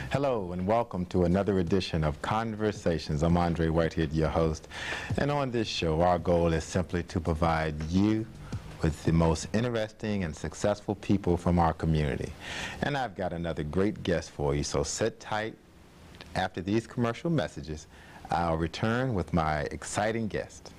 Hello and welcome to another edition of Conversations. I'm André Whitehead, your host, and on this show our goal is simply to provide you with the most interesting and successful people from our community. And I've got another great guest for you, so sit tight. After these commercial messages, I'll return with my exciting guest.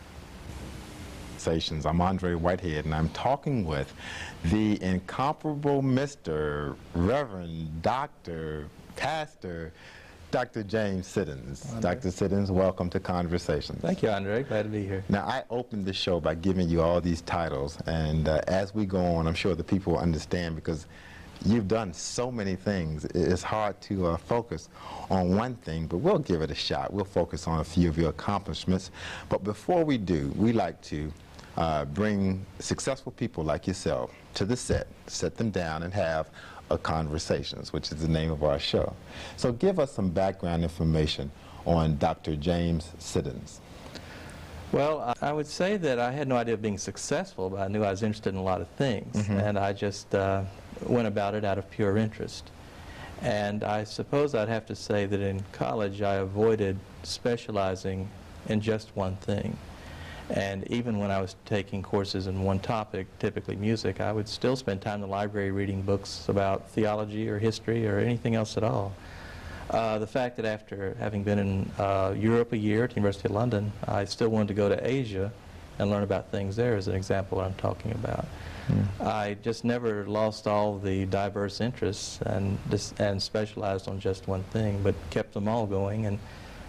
I'm André Whitehead, and I'm talking with the incomparable Mr. Reverend Dr. Pastor, Dr. James Siddons. Dr. Siddons, welcome to Conversations. Thank you, André. Glad to be here. Now, I opened the show by giving you all these titles, and as we go on, I'm sure the people will understand because you've done so many things. It's hard to focus on one thing, but we'll give it a shot. We'll focus on a few of your accomplishments. But before we do, we like to bring successful people like yourself to the set them down, and have a Conversations, which is the name of our show. So give us some background information on Dr. James Siddons. Well, I would say that I had no idea of being successful, but I knew I was interested in a lot of things, and I just went about it out of pure interest. And I suppose I'd have to say that in college I avoided specializing in just one thing. And even when I was taking courses in one topic, typically music, I would still spend time in the library reading books about theology or history or anything else at all. The fact that after having been in Europe a year at the University of London, I still wanted to go to Asia and learn about things there is an example I'm talking about. I just never lost all the diverse interests and specialized on just one thing, but kept them all going, and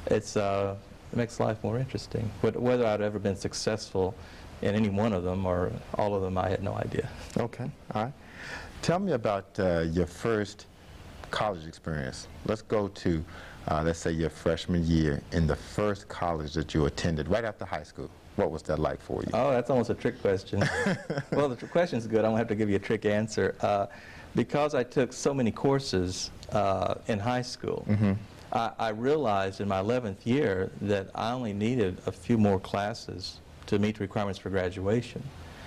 it makes life more interesting. But whether I'd ever been successful in any one of them or all of them, I had no idea. Okay, all right. Tell me about your first college experience. Let's go to, let's say, your freshman year in the first college that you attended right after high school. What was that like for you? Oh, that's almost a trick question. Well, the question's good. I won't have to give you a trick answer. Because I took so many courses in high school, I realized in my 11th year that I only needed a few more classes to meet the requirements for graduation.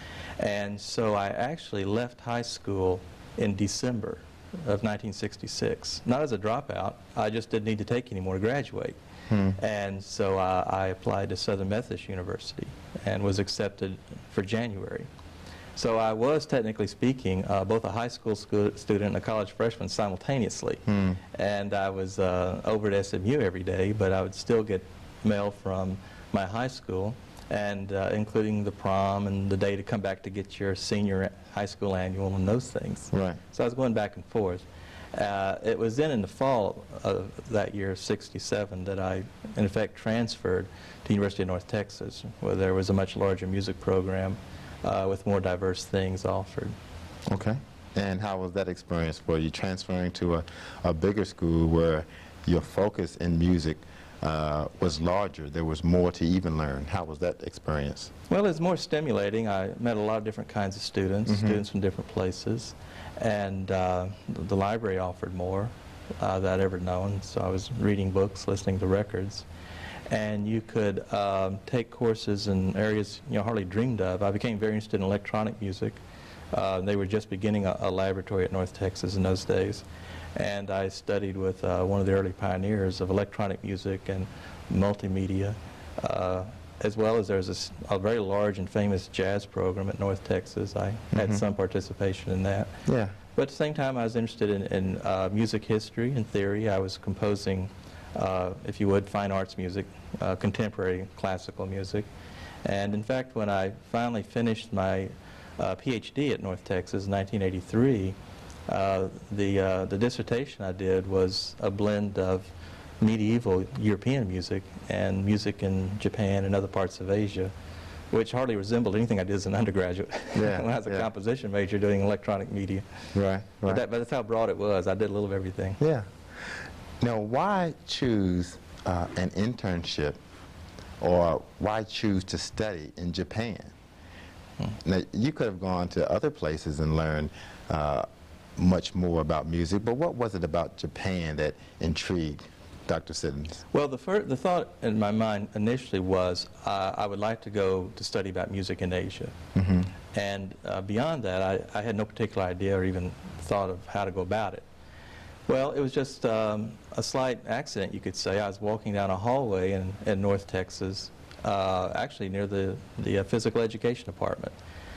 And so I actually left high school in December of 1966. Not as a dropout, I just didn't need to take any more to graduate. And so I applied to Southern Methodist University and was accepted for January. So I was, technically speaking, both a high school student and a college freshman simultaneously. And I was over at SMU every day, but I would still get mail from my high school, and including the prom and the day to come back to get your senior high school annual and those things. Right. So I was going back and forth. It was then in the fall of that year, '67, that I, in effect, transferred to the University of North Texas, where there was a much larger music program with more diverse things offered. Okay. And how was that experience for you, transferring to a bigger school where your focus in music was larger? There was more to even learn. How was that experience? Well, it's more stimulating. I met a lot of different kinds of students, students from different places, and the library offered more that I'd ever known. So I was reading books, listening to records. And you could take courses in areas hardly dreamed of. I became very interested in electronic music. They were just beginning a laboratory at North Texas in those days. And I studied with one of the early pioneers of electronic music and multimedia, as well as there's a very large and famous jazz program at North Texas. I had some participation in that. Yeah. But at the same time, I was interested in music history and theory. I was composing, if you would, fine arts music, contemporary classical music. And in fact, when I finally finished my PhD at North Texas in 1983, the dissertation I did was a blend of medieval European music and music in Japan and other parts of Asia, which hardly resembled anything I did as an undergraduate when I was a composition major doing electronic media. Right, right. But that's how broad it was. I did a little of everything. Yeah. Now, why choose an internship, or why choose to study in Japan? Now, you could have gone to other places and learned much more about music, but what was it about Japan that intrigued Dr. Siddons? Well, the thought in my mind initially was I would like to go to study about music in Asia. And beyond that, I had no particular idea or even thought of how to go about it. Well, it was just a slight accident, you could say. I was walking down a hallway in North Texas, actually near the physical education department.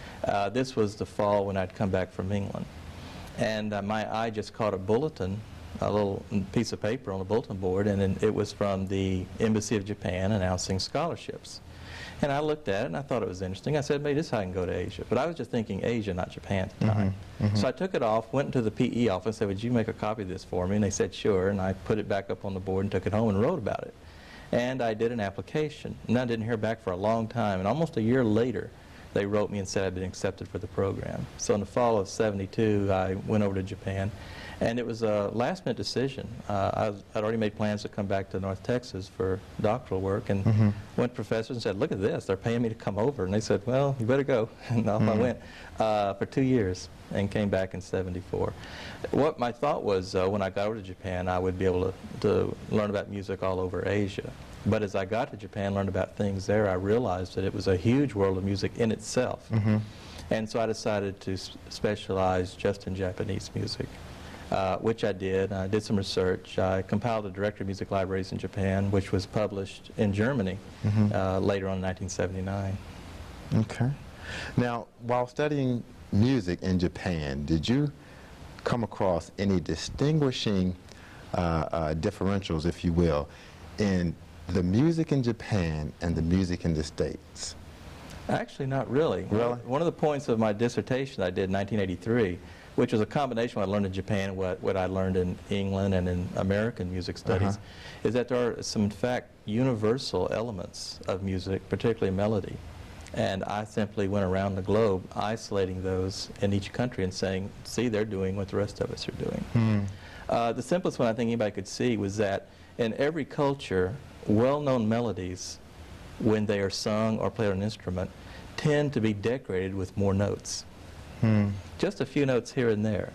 This was the fall when I'd come back from England. And my eye just caught a bulletin, a little piece of paper on the bulletin board, and it was from the Embassy of Japan announcing scholarships. And I looked at it and I thought it was interesting. I said, maybe this is how I can go to Asia. But I was just thinking Asia, not Japan at the time. So I took it off, went into the PE office and said, would you make a copy of this for me? And they said, sure. And I put it back up on the board and took it home and wrote about it. And I did an application. And I didn't hear back for a long time. And almost a year later, they wrote me and said I'd been accepted for the program. So in the fall of '72, I went over to Japan. And it was a last-minute decision. I'd already made plans to come back to North Texas for doctoral work, and went to professors and said, look at this, they're paying me to come over. And they said, well, you better go. And off I went for 2 years and came back in '74. What my thought was, when I got over to Japan, I would be able to learn about music all over Asia. But as I got to Japan, learned about things there, I realized that it was a huge world of music in itself. And so I decided to specialize just in Japanese music. Which I did. I did some research. I compiled a directory of music libraries in Japan, which was published in Germany later on in 1979. Okay. Now, while studying music in Japan, did you come across any distinguishing differentials, if you will, in the music in Japan and the music in the States? Actually, not really. Really? One of the points of my dissertation I did in 1983, which was a combination of what I learned in Japan and what I learned in England and in American music studies, is that there are some, in fact, universal elements of music, particularly melody. And I simply went around the globe isolating those in each country and saying, see, they're doing what the rest of us are doing. The simplest one I think anybody could see was that in every culture, well-known melodies, when they are sung or played on an instrument, tend to be decorated with more notes. Just a few notes here and there.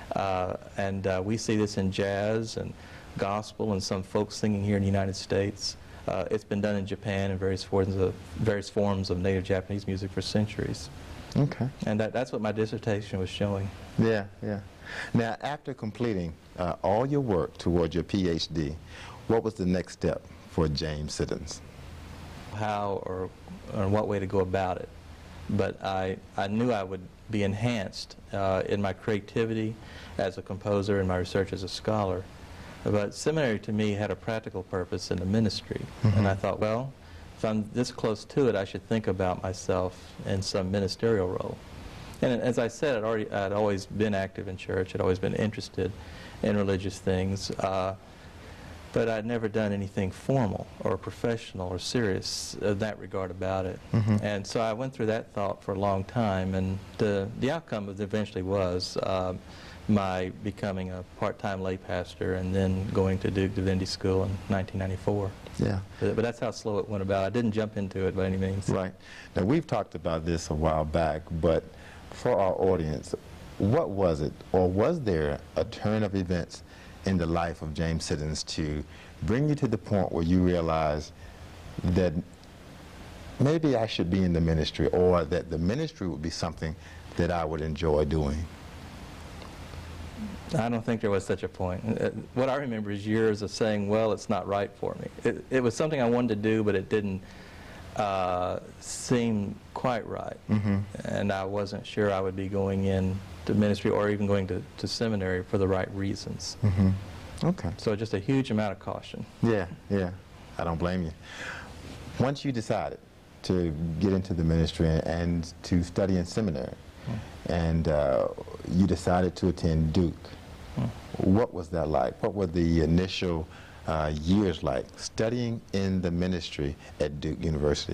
We see this in jazz and gospel and some folk singing here in the United States. It's been done in Japan in various forms of native Japanese music for centuries. Okay. And that's what my dissertation was showing. Yeah, yeah. Now, after completing all your work towards your PhD, what was the next step for James Siddons? How or what way to go about it. But I knew I would be enhanced in my creativity as a composer and my research as a scholar. But seminary to me had a practical purpose in the ministry. And I thought, well, if I'm this close to it, I should think about myself in some ministerial role. And as I said, I'd always been active in church. I'd always been interested in religious things. But I'd never done anything formal or professional or serious in that regard about it. And so I went through that thought for a long time, and the outcome of it eventually was my becoming a part-time lay pastor and then going to Duke Divinity School in 1994. Yeah. But that's how slow it went about. I didn't jump into it by any means. Right. Now, we've talked about this a while back, but for our audience, what was it, or was there a turn of events in the life of James Siddons to bring you to the point where you realize that maybe I should be in the ministry, or that the ministry would be something that I would enjoy doing? I don't think there was such a point. What I remember is years of saying, well, it's not right for me. It was something I wanted to do, but it didn't seem quite right. And I wasn't sure I would be going in to ministry or even going to seminary for the right reasons. Okay. So just a huge amount of caution. Yeah, yeah. I don't blame you. Once you decided to get into the ministry and to study in seminary, and you decided to attend Duke, what was that like? What were the initial years like studying in the ministry at Duke University?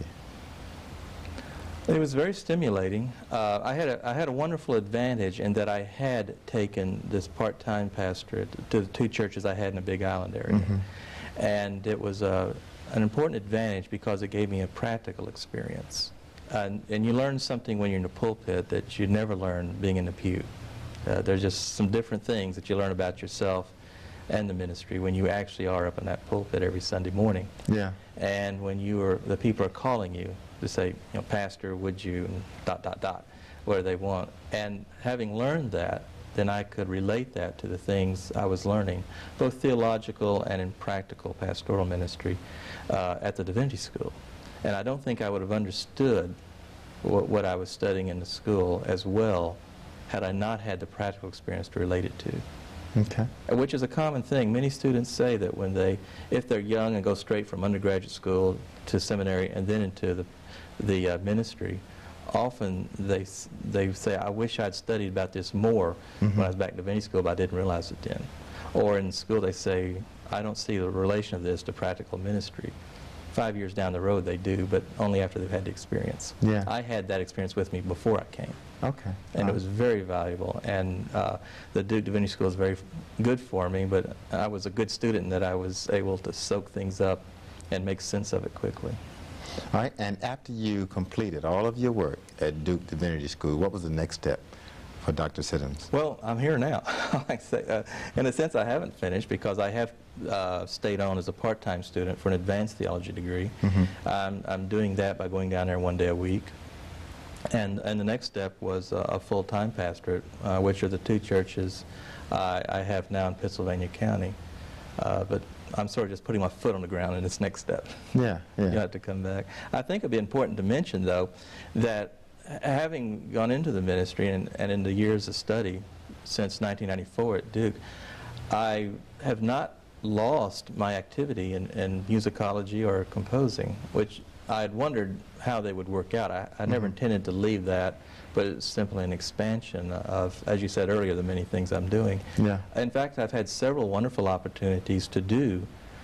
It was very stimulating. I had a wonderful advantage in that I had taken this part-time pastorate to the two churches I had in the Big Island area. And it was an important advantage because it gave me a practical experience. And you learn something when you're in the pulpit that you never learn being in the pew. There's just some different things that you learn about yourself and the ministry when you actually are up in that pulpit every Sunday morning. Yeah. And when the people are calling you to say, you know, Pastor, would you, and ... what do they want. And having learned that, then I could relate that to the things I was learning, both theological and in practical pastoral ministry at the Divinity School. And I don't think I would have understood what I was studying in the school as well had I not had the practical experience to relate it to. Okay. Which is a common thing. Many students say that if they're young and go straight from undergraduate school to seminary and then into the ministry, often they say, I wish I'd studied about this more when I was back in Divinity School, but I didn't realize it then. Or in school they say, I don't see the relation of this to practical ministry. 5 years down the road they do, but only after they've had the experience. Yeah. I had that experience with me before I came. Okay. And it was very valuable. And the Duke Divinity School is very good for me, but I was a good student in that I was able to soak things up and make sense of it quickly. All right, and after you completed all of your work at Duke Divinity School, what was the next step for Dr. Siddons? Well, I'm here now. Like I say, in a sense, I haven't finished because I have stayed on as a part-time student for an advanced theology degree. I'm doing that by going down there 1 day a week. And the next step was a full-time pastorate, which are the 2 churches I have now in Pennsylvania County. But I'm sort of just putting my foot on the ground in this next step. Yeah, yeah. You have to come back. I think it'd be important to mention, though, that having gone into the ministry and in the years of study since 1994 at Duke, I have not lost my activity in musicology or composing, which I had wondered how they would work out. I never intended to leave that, but it's simply an expansion of, as you said earlier, the many things I'm doing. Yeah. In fact, I've had several wonderful opportunities to do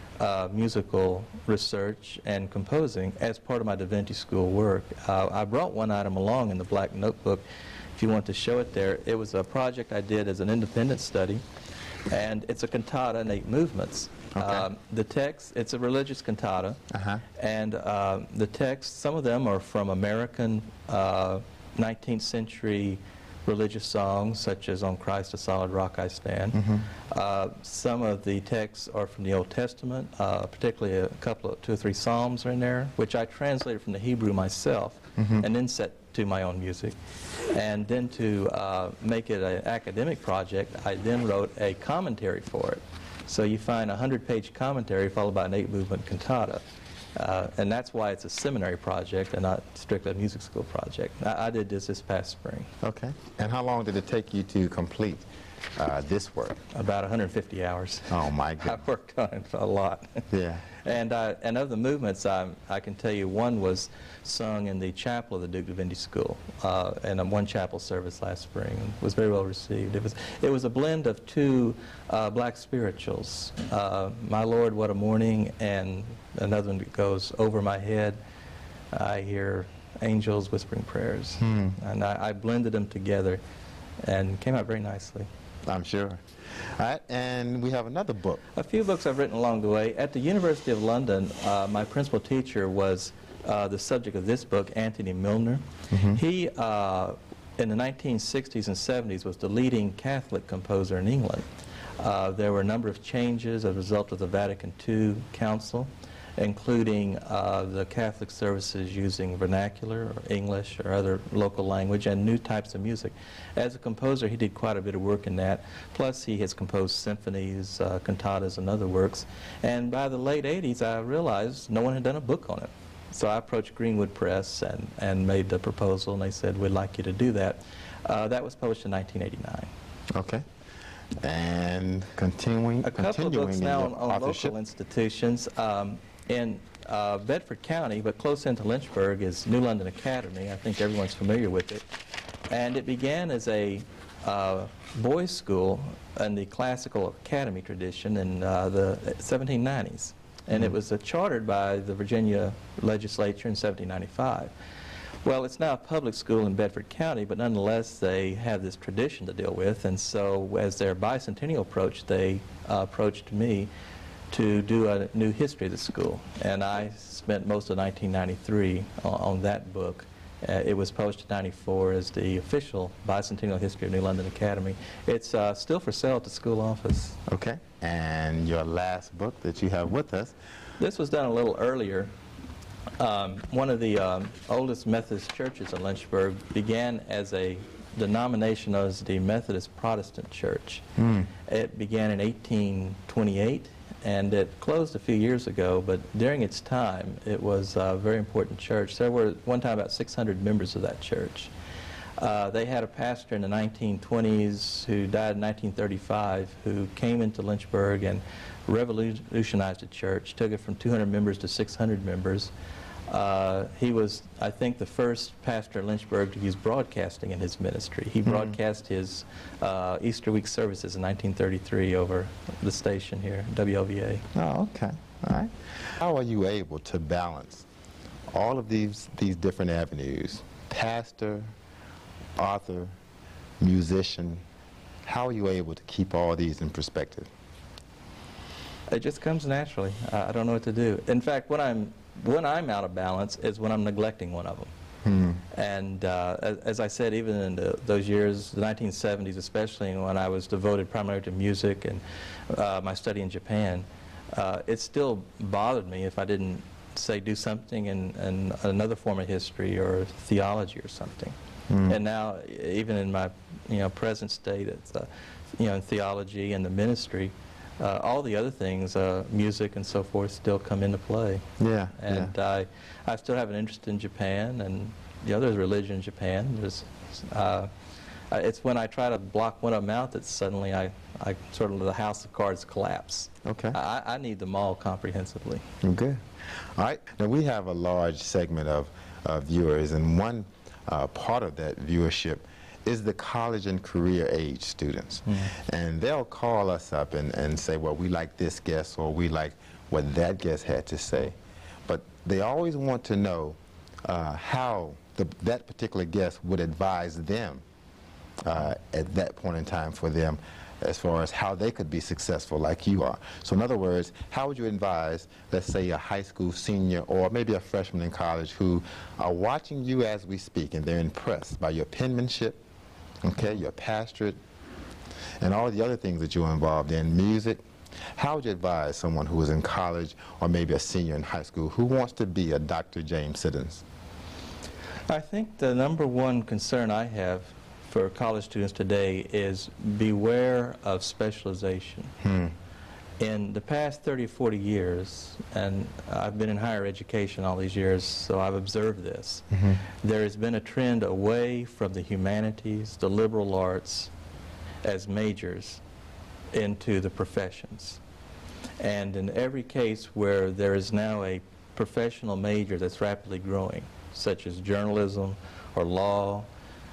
musical research and composing as part of my Divinity School work. I brought one item along in the black notebook, if you want to show it there. It was a project I did as an independent study, and it's a cantata in 8 movements. Okay. The text, it's a religious cantata, and the text, some of them are from American 19th century religious songs, such as On Christ a Solid Rock I Stand. Some of the texts are from the Old Testament, particularly a couple of 2 or 3 psalms are in there, which I translated from the Hebrew myself, and then set to my own music. And then to make it an academic project, I then wrote a commentary for it. So you find a 100-page commentary followed by an 8-movement cantata. And that's why it's a seminary project and not strictly a music school project. I did this past spring. Okay. And how long did it take you to complete this work? About 150 hours. Oh, my goodness. I worked on it a lot. Yeah. And of the movements, I can tell you one was sung in the chapel of the Duke Divinity School, in one chapel service last spring. It was very well received. It was a blend of 2 black spirituals, My Lord, What a Morning, and another one that goes, Over My Head, I Hear Angels Whispering Prayers. And I blended them together and came out very nicely. I'm sure. All right, and we have another book. A few books I've written along the way. At the University of London, my principal teacher was the subject of this book, Anthony Milner. He, in the 1960s and 70s, was the leading Catholic composer in England. There were a number of changes as a result of the Vatican II Council, including the Catholic services using vernacular or English or other local language and new types of music. As a composer, he did quite a bit of work in that. Plus, he has composed symphonies, cantatas, and other works. And by the late 80s, I realized no one had done a book on it. So I approached Greenwood Press and made the proposal, and they said, we'd like you to do that. That was published in 1989. Okay. And continuing a couple of books in now your on authorship. local institutions. In Bedford County, but close into Lynchburg, is New London Academy. I think everyone's familiar with it. And it began as a boys' school in the classical academy tradition in the 1790s. And it was chartered by the Virginia legislature in 1795. Well, it's now a public school in Bedford County, but nonetheless they have this tradition to deal with. And so as their bicentennial approach, they approached me to do a new history of the school. And I spent most of 1993 on that book. It was published in 94 as the official bicentennial history of New London Academy. It's still for sale at the school office. Okay. And your last book that you have with us. This was done a little earlier. One of the oldest Methodist churches in Lynchburg began as a denomination known as the Methodist Protestant Church. It began in 1828, and it closed a few years ago, but during its time, it was a very important church. There were, one time, about 600 members of that church. They had a pastor in the 1920s who died in 1935, who came into Lynchburg and revolutionized the church, took it from 200 members to 600 members. He was, I think, the first pastor in Lynchburg to use broadcasting in his ministry. He broadcast his Easter week services in 1933 over the station here, WLVA. Oh, okay. All right. How are you able to balance all of these different avenues? Pastor, author, musician. How are you able to keep all these in perspective? It just comes naturally. I don't know what to do. In fact, when I'm out of balance is when I'm neglecting one of them. And as I said, even in those years, the 1970s especially, when I was devoted primarily to music and my study in Japan, it still bothered me if I didn't, say, do something in another form of history or theology or something. And now, even in my present state, it's in theology and the ministry, all the other things, music and so forth, still come into play. Yeah. And I still have an interest in Japan, and there's religion in Japan. There's, it's when I try to block one of them out that suddenly I sort of, the house of cards collapse. Okay. I need them all comprehensively. Okay. All right. Now we have a large segment of viewers, and one part of that viewership is the college and career age students. And they'll call us up and say, well, we like this guest, or we like what that guest had to say. But they always want to know how that particular guest would advise them at that point in time for them, as far as how they could be successful like you are. So in other words, how would you advise, let's say, a high school senior or maybe a freshman in college who are watching you as we speak, and they're impressed by your penmanship, okay, your pastorate, and all the other things that you're involved in, music? How would you advise someone who is in college or maybe a senior in high school who wants to be a Dr. James Siddons? I think the number one concern I have for college students today is beware of specialization. In the past 30 or 40 years, and I've been in higher education all these years, so I've observed this, there has been a trend away from the humanities, the liberal arts as majors, into the professions. And in every case where there is now a professional major that's rapidly growing, such as journalism or law,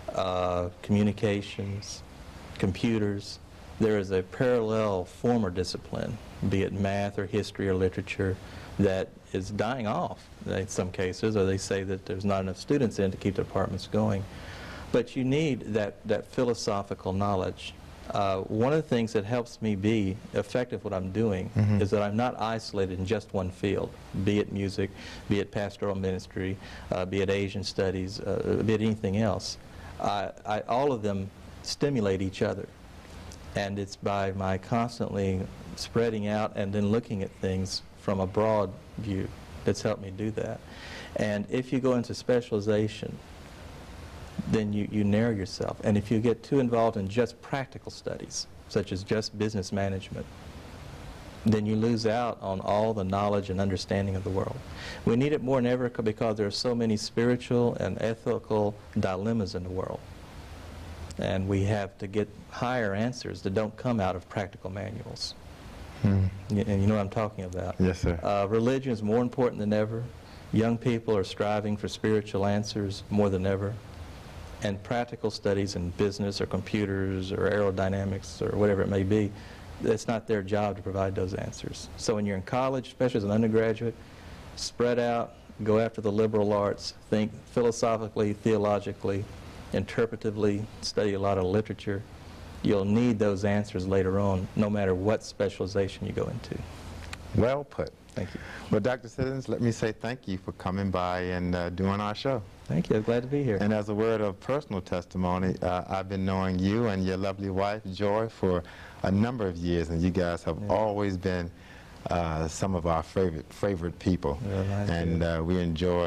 communications, computers, there is a parallel former discipline, be it math or history or literature, that is dying off in some cases, or they say that there's not enough students in to keep the departments going. But you need that philosophical knowledge. One of the things that helps me be effective what I'm doing is that I'm not isolated in just one field, be it music, be it pastoral ministry, be it Asian studies, be it anything else. All of them stimulate each other. And it's by my constantly spreading out and then looking at things from a broad view that's helped me do that. And if you go into specialization, then you narrow yourself. And if you get too involved in just practical studies, such as just business management, then you lose out on all the knowledge and understanding of the world. We need it more than ever because there are so many spiritual and ethical dilemmas in the world. And we have to get higher answers that don't come out of practical manuals. And you know what I'm talking about. Yes, sir. Religion is more important than ever. Young people are striving for spiritual answers more than ever. And practical studies in business or computers or aerodynamics or whatever it may be, it's not their job to provide those answers. So when you're in college, especially as an undergraduate, spread out, go after the liberal arts, think philosophically, theologically, interpretively, study a lot of literature. You'll need those answers later on, no matter what specialization you go into. Well put. Thank you. Well, Dr. Siddons, let me say thank you for coming by and doing our show. Thank you. I'm glad to be here. And as a word of personal testimony, I've been knowing you and your lovely wife, Joy, for a number of years, and you guys have always been some of our favorite people. Well, and we enjoy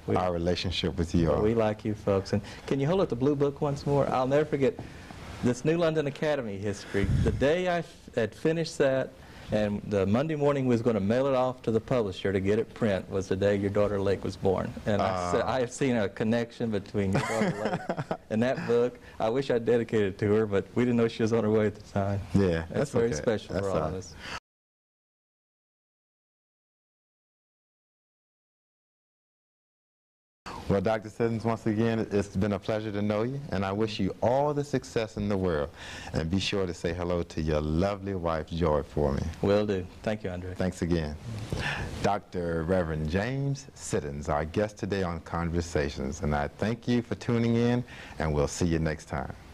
our relationship with you all. We like you folks. And can you hold up the blue book once more? I'll never forget this New London Academy history. The day I had finished that, and the Monday morning we was going to mail it off to the publisher to get it print, was the day your daughter Lake was born. And I said, I have seen a connection between your daughter Lake and that book. I wish I'd dedicated it to her, but we didn't know she was on her way at the time. Yeah, that's very special for all of us. Well, Dr. Siddons, once again, it's been a pleasure to know you, and I wish you all the success in the world. And be sure to say hello to your lovely wife, Joy, for me. Will do. Thank you, Andre. Thanks again. Dr. Reverend James Siddons, our guest today on Conversations, and I thank you for tuning in, and we'll see you next time.